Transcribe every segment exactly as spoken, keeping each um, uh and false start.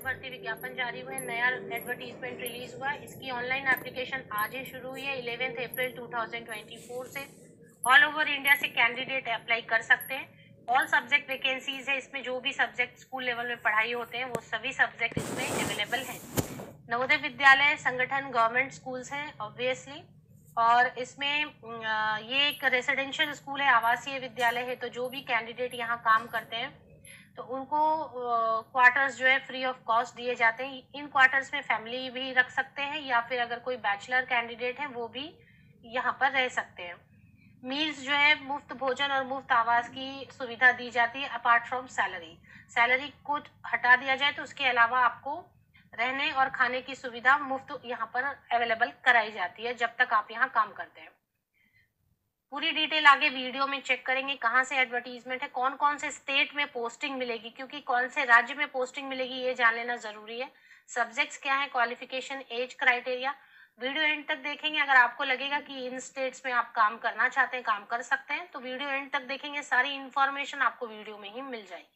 भर्ती विज्ञापन जारी हुए, नया एडवर्टीजमेंट रिलीज हुआ। इसकी ऑनलाइन एप्लीकेशन आज ही शुरू हुई है eleventh April two thousand twenty four से। ऑल ओवर इंडिया से कैंडिडेट अप्लाई कर सकते हैं। ऑल सब्जेक्ट वैकेंसीज है। इसमें जो भी सब्जेक्ट स्कूल लेवल में पढ़ाई होते हैं वो सभी सब्जेक्ट इसमें अवेलेबल हैं। नवोदय विद्यालय संगठन गवर्नमेंट स्कूल्स हैं ऑब्वियसली, और इसमें ये एक रेसिडेंशियल स्कूल है, आवासीय विद्यालय है। तो जो भी कैंडिडेट यहाँ काम करते हैं तो उनको क्वार्टर्स जो है फ्री ऑफ कॉस्ट दिए जाते हैं। इन क्वार्टर्स में फैमिली भी रख सकते हैं या फिर अगर कोई बैचलर कैंडिडेट है वो भी यहाँ पर रह सकते हैं। मील्स जो है मुफ्त भोजन और मुफ्त आवास की सुविधा दी जाती है अपार्ट फ्रॉम सैलरी। सैलरी को हटा दिया जाए तो उसके अलावा आपको रहने और खाने की सुविधा मुफ्त यहाँ पर अवेलेबल कराई जाती है जब तक आप यहाँ काम करते हैं। पूरी डिटेल आगे वीडियो में चेक करेंगे कहाँ से एडवर्टीजमेंट है, कौन कौन से स्टेट में पोस्टिंग मिलेगी, क्योंकि कौन से राज्य में पोस्टिंग मिलेगी ये जान लेना जरूरी है। सब्जेक्ट्स क्या है, qualification, age criteria. Video end तक देखेंगे। अगर आपको लगेगा कि इन स्टेट्स में आप काम करना चाहते हैं, काम कर सकते हैं, तो वीडियो एंड तक देखेंगे। सारी इन्फॉर्मेशन आपको वीडियो में ही मिल जाएगी।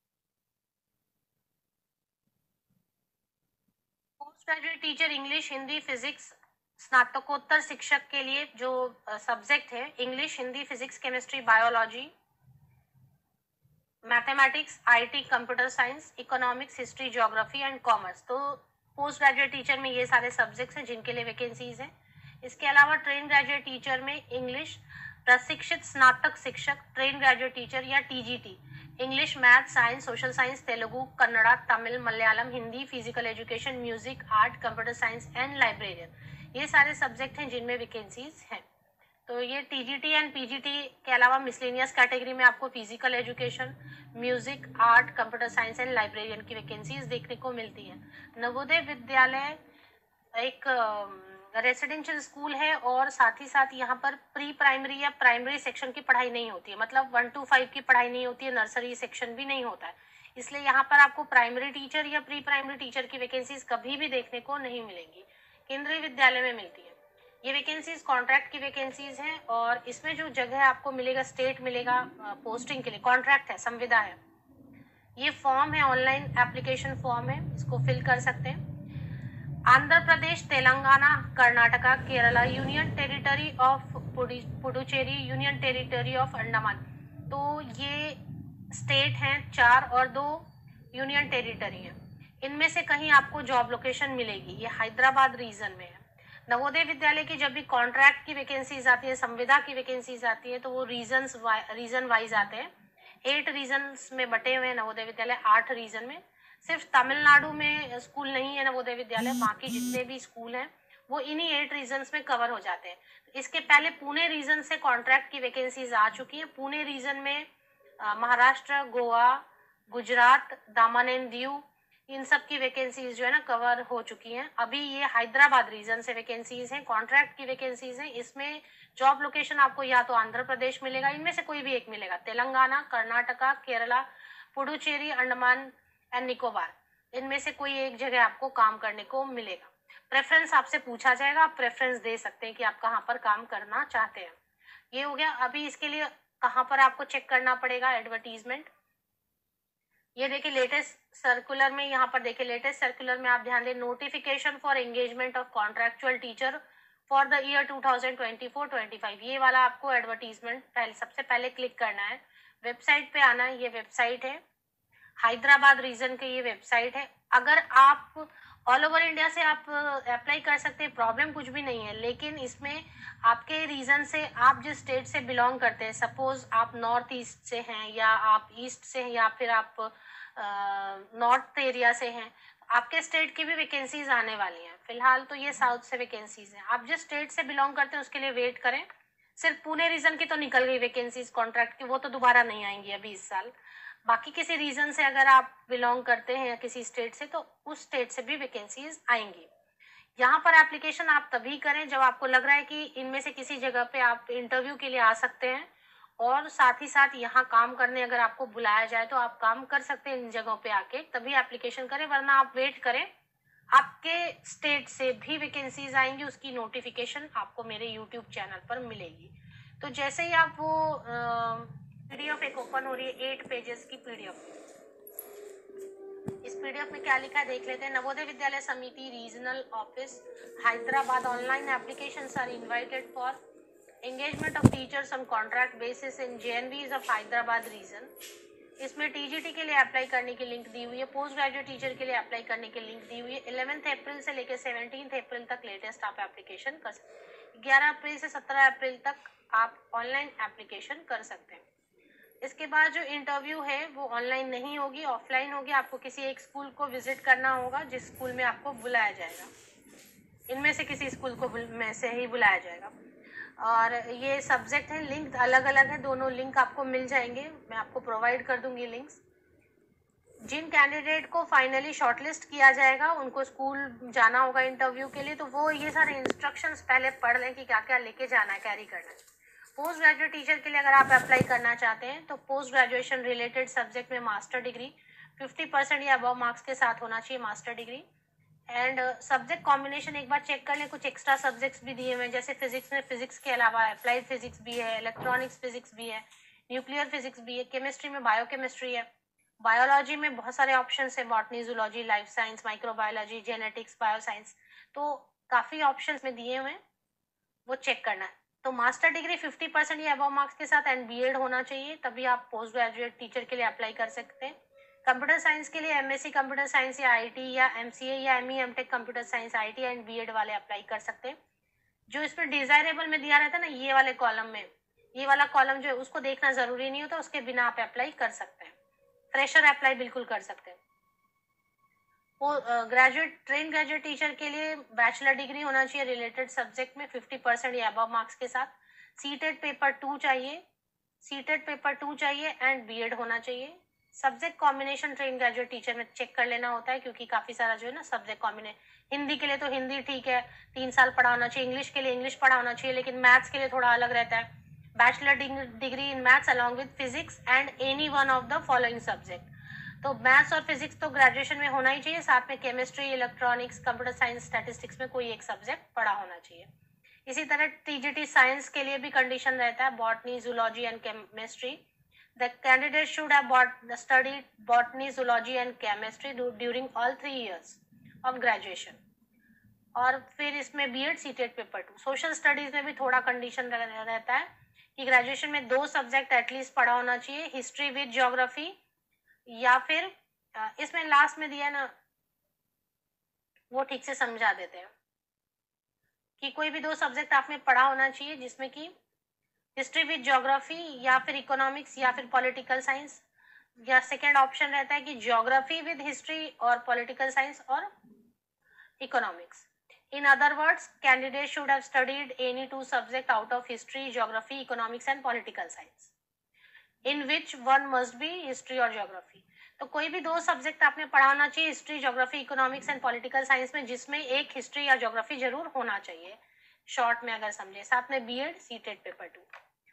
Post graduate teacher English, Hindi, physics, स्नातकोत्तर शिक्षक के लिए जो सब्जेक्ट है English, Hindi, physics, chemistry, biology, mathematics, IT, computer science, economics, history, geography and commerce. तो पोस्ट ग्रेजुएट टीचर में ये सारे सब्जेक्ट्स हैं जिनके लिए वैकेंसीज हैं। इसके अलावा ट्रेन ग्रेजुएट टीचर में इंग्लिश, प्रशिक्षित स्नातक शिक्षक, ट्रेन ग्रेजुएट टीचर या TGT, English, math, science, social science, Telugu, Kannada, Tamil, Malayalam, Hindi, physical education, music, art, computer science and librarian, ये सारे सब्जेक्ट हैं जिनमें वैकेंसीज हैं। तो ये टीजीटी एंड पीजीटी के अलावा मिसलेनियस कैटेगरी में आपको physical education, music, art, computer science and librarian की वैकेंसीज देखने को मिलती है। नवोदय विद्यालय एक रेसिडेंशियल स्कूल है और साथ ही साथ यहाँ पर प्री प्राइमरी या प्राइमरी सेक्शन की पढ़ाई नहीं होती है, मतलब वन टू फाइव की पढ़ाई नहीं होती है, नर्सरी सेक्शन भी नहीं होता है। इसलिए यहाँ पर आपको प्राइमरी टीचर या प्री प्राइमरी टीचर की वैकेंसीज कभी भी देखने को नहीं मिलेंगी, केंद्रीय विद्यालय में मिलती है। ये वैकेंसीज कॉन्ट्रैक्ट की वैकेंसीज हैं और इसमें जो जगह आपको मिलेगा, स्टेट मिलेगा पोस्टिंग के लिए, कॉन्ट्रैक्ट है, संविदा है। ये फॉर्म है, ऑनलाइन एप्लीकेशन फॉर्म है, इसको फिल कर सकते हैं। Andhra Pradesh, Telangana, Karnataka, Kerala, union territory of Puducherry, union territory of Andaman. तो ये स्टेट हैं चार और दो यूनियन टेरिटरी हैं। इनमें से कहीं आपको जॉब लोकेशन मिलेगी। ये हैदराबाद रीजन में है। नवोदय विद्यालय की जब भी कॉन्ट्रैक्ट की वैकेंसीज आती है, संविदा की वैकेंसीज आती है, तो वो रीजन्स रीजन वाइज आते हैं। एट रीजन्स में बटे हुए हैं नवोदय विद्यालय, आठ रीजन में। सिर्फ तमिलनाडु में स्कूल नहीं है नवोदय विद्यालय, बाकी जितने भी स्कूल हैं वो इन्हीं एट रीजन्स में कवर हो जाते हैं। इसके पहले पुणे रीजन से कॉन्ट्रैक्ट की वैकेंसीज आ चुकी हैं। पुणे रीजन में महाराष्ट्र, गोवा, गुजरात, दामन एंड दीव, इन सब की वैकेंसीज जो है ना कवर हो चुकी हैं। अभी ये हैदराबाद रीजन से वैकेंसीज हैं, कॉन्ट्रैक्ट की वैकेंसीज हैं। इसमें जॉब लोकेशन आपको या तो आंध्र प्रदेश मिलेगा, इनमें से कोई भी एक मिलेगा, तेलंगाना, कर्नाटका, केरला, पुडुचेरी, अंडमान एंड निकोबार, इनमें से कोई एक जगह आपको काम करने को मिलेगा। प्रेफरेंस आपसे पूछा जाएगा, आप प्रेफरेंस दे सकते हैं कि आप कहाँ पर काम करना चाहते हैं। ये हो गया। अभी इसके लिए कहाँ पर आपको चेक करना पड़ेगा एडवर्टीजमेंट, ये देखिए लेटेस्ट सर्कुलर में, यहाँ पर देखिए लेटेस्ट सर्कुलर में आप ध्यान दें, notification for engagement of contractual teacher for the year two thousand twenty four twenty five, ये वाला आपको एडवर्टीजमेंट पहले सबसे पहले क्लिक करना है, वेबसाइट पे आना है। ये वेबसाइट है हैदराबाद रीजन की, ये वेबसाइट है। अगर आप ऑल ओवर इंडिया से आप अप्लाई कर सकते हैं, प्रॉब्लम कुछ भी नहीं है, लेकिन इसमें आपके रीजन से, आप जिस स्टेट से बिलोंग करते हैं, सपोज आप नॉर्थ ईस्ट से हैं या आप ईस्ट से हैं या फिर आप नॉर्थ एरिया से हैं, आपके स्टेट की भी वैकेंसीज आने वाली हैं। फिलहाल तो ये साउथ से वैकेंसीज हैं। आप जिस स्टेट से बिलोंग करते हैं उसके लिए वेट करें। सिर्फ पुणे रीजन की तो निकल गई वैकेंसीज कॉन्ट्रैक्ट की, वो तो दोबारा नहीं आएंगी अभी इस साल। बाकी किसी रीजन से अगर आप बिलोंग करते हैं या किसी स्टेट से, तो उस स्टेट से भी वैकेंसीज आएंगी। यहाँ पर एप्लीकेशन आप तभी करें जब आपको लग रहा है कि इनमें से किसी जगह पे आप इंटरव्यू के लिए आ सकते हैं, और साथ ही साथ यहाँ काम करने अगर आपको बुलाया जाए तो आप काम कर सकते हैं इन जगहों पे आके, तभी एप्लीकेशन करें, वरना आप वेट करें। आपके स्टेट से भी वैकेंसीज आएंगी, उसकी नोटिफिकेशन आपको मेरे यूट्यूब चैनल पर मिलेगी। तो जैसे ही आप वो पीडीएफ एक ओपन हो रही है, एट पेजेस की पीडीएफ, इस पीडीएफ में क्या लिखा है देख लेते हैं। Navodaya Vidyalaya Samiti regional office Hyderabad online applications are invited for engagement of teachers on contract basis in JNVs of Hyderabad region. इसमें टीजीटी के लिए अप्लाई करने की लिंक दी हुई है, पोस्ट ग्रेजुएट टीचर के लिए अप्लाई करने की लिंक दी हुई है। इलेवेंथ अप्रैल से लेकर सेवनटीन अप्रैल तक लेटेस्ट आप एप्लीकेशन कर सकते हैं। ग्यारह अप्रैल से सत्रह अप्रैल तक आप ऑनलाइन एप्लीकेशन कर सकते हैं। इसके बाद जो इंटरव्यू है वो ऑनलाइन नहीं होगी, ऑफलाइन होगी। आपको किसी एक स्कूल को विजिट करना होगा जिस स्कूल में आपको बुलाया जाएगा, इनमें से किसी स्कूल को में से ही बुलाया जाएगा। और ये सब्जेक्ट है, लिंक अलग अलग है, दोनों लिंक आपको मिल जाएंगे, मैं आपको प्रोवाइड कर दूंगी लिंक्स। जिन कैंडिडेट को फाइनली शॉर्टलिस्ट किया जाएगा उनको स्कूल जाना होगा इंटरव्यू के लिए, तो वो ये सारे इंस्ट्रक्शंस पहले पढ़ लें कि क्या क्या लेके जाना है, कैरी करना है। पोस्ट ग्रेजुएट टीचर के लिए अगर आप अप्लाई करना चाहते हैं तो पोस्ट ग्रेजुएशन रिलेटेड सब्जेक्ट में मास्टर डिग्री फिफ्टी परसेंट या अबव मार्क्स के साथ होना चाहिए, master degree. And subject combination एक बार चेक कर लें, कुछ एक्स्ट्रा सब्जेक्ट्स भी दिए हुए हैं, जैसे फिजिक्स में फिजिक्स के अलावा अप्लाइड फिजिक्स भी है, इलेक्ट्रॉनिक्स फिजिक्स भी है, न्यूक्लियर फिजिक्स भी है, केमिस्ट्री में बायोकेमिस्ट्री है, बायोलॉजी में बहुत सारे ऑप्शंस है, botany, zoology, life science, microbiology, genetics, bioscience, तो काफ़ी ऑप्शंस में दिए हुए हैं, वो चेक करना है। तो मास्टर डिग्री फिफ्टी परसेंट या अबव मार्क्स के साथ एंड बीएड होना चाहिए, तभी आप पोस्ट ग्रेजुएट टीचर के लिए अप्लाई कर सकते हैं। कंप्यूटर साइंस के लिए एमएससी कंप्यूटर साइंस या आईटी या एमसीए या ME MTech computer science IT and BEd वाले अप्लाई कर सकते हैं। जो इसमें डिजायरेबल में दिया रहता है ना, ये वाले कॉलम में, ये वाला कॉलम जो है उसको देखना जरूरी नहीं होता, उसके बिना आप अप्लाई कर सकते हैं। फ्रेशर अप्लाई बिल्कुल कर सकते हैं। ग्रेजुएट ट्रेन ग्रेजुएट टीचर के लिए बैचलर डिग्री होना चाहिए रिलेटेड सब्जेक्ट में फिफ्टी परसेंट या अबव मार्क्स के साथ। सीटेट पेपर टू चाहिए, सीटेट पेपर टू चाहिए एंड बीएड होना चाहिए। Subject combination train graduate teacher में चेक कर लेना होता है, क्योंकि काफी सारा जो है ना सब्जेक्ट कॉम्बिनेशन, हिंदी के लिए तो हिंदी ठीक है, तीन साल पढ़ा होना चाहिए, इंग्लिश के लिए इंग्लिश पढ़ा होना चाहिए, लेकिन मैथ्स के लिए थोड़ा अलग रहता है। Bachelor degree in maths along with physics and any one of the following subject. तो मैथ्स और फिजिक्स तो ग्रेजुएशन में होना ही चाहिए, साथ में chemistry, electronics, computer science, statistics में कोई एक सब्जेक्ट पढ़ा होना चाहिए। इसी तरह टीजीटी साइंस के लिए भी कंडीशन रहता है, botany, zoology and chemistry. The candidate should have studied botany, zoology and chemistry during all three years of graduation. और फिर इसमें BEd CTET paper two. Social studies में भी थोड़ा कंडीशन रहता है कि ग्रेजुएशन में दो सब्जेक्ट एटलीस्ट पढ़ा होना चाहिए, हिस्ट्री विद ज्योग्राफी, या फिर इसमें लास्ट में दिया ना वो ठीक से समझा देते हैं कि कोई भी दो सब्जेक्ट आपने पढ़ा होना चाहिए, जिसमें कि हिस्ट्री विद ज्योग्राफी या फिर इकोनॉमिक्स या फिर पॉलिटिकल साइंस, या सेकेंड ऑप्शन रहता है कि ज्योग्राफी विद हिस्ट्री और पॉलिटिकल साइंस और economics. In other words, candidates should have studied any two subjects out of history, geography, economics and political science, in which one must be history और geography। तो कोई भी दो subject आपने पढ़ा होना चाहिए, history, geography, economics and political science में, जिसमें एक हिस्ट्री या ज्योग्राफी जरूर होना चाहिए, शॉर्ट में अगर समझे। साथ में BEd CTET paper two.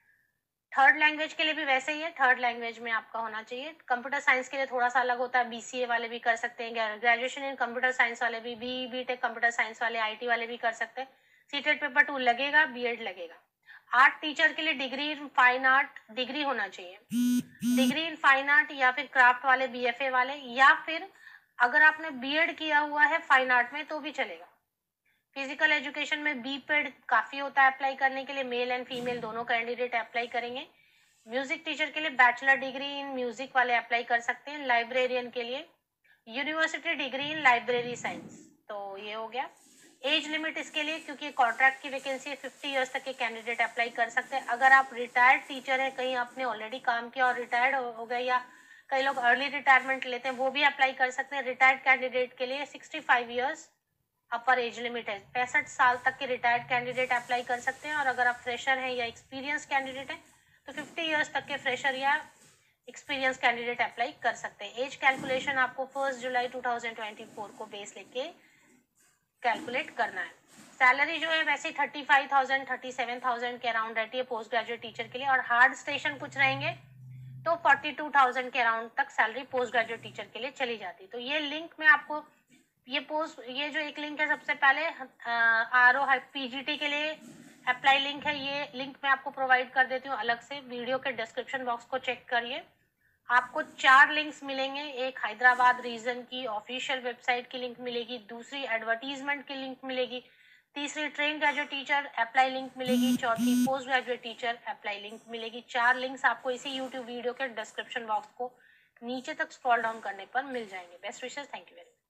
Third language के लिए भी वैसे ही है, थर्ड लैंग्वेज में आपका होना चाहिए। कंप्यूटर साइंस के लिए थोड़ा सा अलग होता है, बीसीए वाले भी कर सकते हैं, ग्रेजुएशन इन कंप्यूटर साइंस वाले भी, बी बीटेक कंप्यूटर साइंस वाले, आईटी वाले भी कर सकते हैं। सीटेट पेपर टू लगेगा, बीएड लगेगा। आर्ट टीचर के लिए degree in fine art degree होना चाहिए, डिग्री इन फाइन आर्ट या फिर क्राफ्ट वाले, बीएफए वाले, या फिर अगर आपने बीएड किया हुआ है फाइन आर्ट में तो भी चलेगा। फिजिकल एजुकेशन में बीपेड काफी होता है अप्लाई करने के लिए, मेल एंड फीमेल दोनों कैंडिडेट अप्लाई करेंगे। म्यूजिक टीचर के लिए बैचलर डिग्री इन म्यूजिक वाले अप्लाई कर सकते हैं। लाइब्रेरियन के लिए university degree in library science. तो ये हो गया। एज लिमिट इसके लिए, क्योंकि कॉन्ट्रैक्ट की वैकेंसी है, फिफ्टी इयर्स तक के कैंडिडेट अप्लाई कर सकते हैं। अगर आप रिटायर्ड टीचर हैं, कहीं आपने ऑलरेडी काम किया और रिटायर्ड हो गए, या कई लोग अर्ली रिटायरमेंट लेते हैं, वो भी अप्लाई कर सकते हैं। रिटायर्ड कैंडिडेट के लिए sixty five years upper age limit है, पैंसठ साल तक के रिटायर्ड कैंडिडेट अप्लाई कर सकते हैं। और अगर आप फ्रेशर हैं या एक्सपीरियंस कैंडिडेट हैं तो फिफ्टी इयर्स तक के फ्रेशर या एक्सपीरियंस कैंडिडेट अप्लाई कर सकते हैं। एज कैलकुलेशन आपको first July two thousand twenty four को बेस लेके कैलकुलेट करना है। सैलरी जो है वैसे thirty five thousand thirty seven thousand के अराउंड रहती है पोस्ट ग्रेजुएट टीचर के लिए, और हार्ड स्टेशन कुछ रहेंगे तो फोर्टी टू थाउजेंड के अराउंड तक सैलरी पोस्ट ग्रेजुएट टीचर के लिए चली जाती है। तो ये लिंक में आपको ये पोस्ट ये जो एक लिंक है, सबसे पहले आर ओ पीजीटी के लिए अप्लाई लिंक है, ये लिंक मैं आपको प्रोवाइड कर देती हूँ अलग से। वीडियो के डिस्क्रिप्शन बॉक्स को चेक करिए, आपको चार लिंक्स मिलेंगे। एक हैदराबाद रीजन की ऑफिशियल वेबसाइट की लिंक मिलेगी, दूसरी एडवर्टीजमेंट की लिंक मिलेगी, तीसरी train graduate teacher apply link मिलेगी, चौथी post graduate teacher apply link मिलेगी। चार लिंक्स आपको इसी यूट्यूब वीडियो के डिस्क्रिप्शन बॉक्स को नीचे तक स्क्रॉल डाउन करने पर मिल जाएंगे। Best wishes, thank you very much.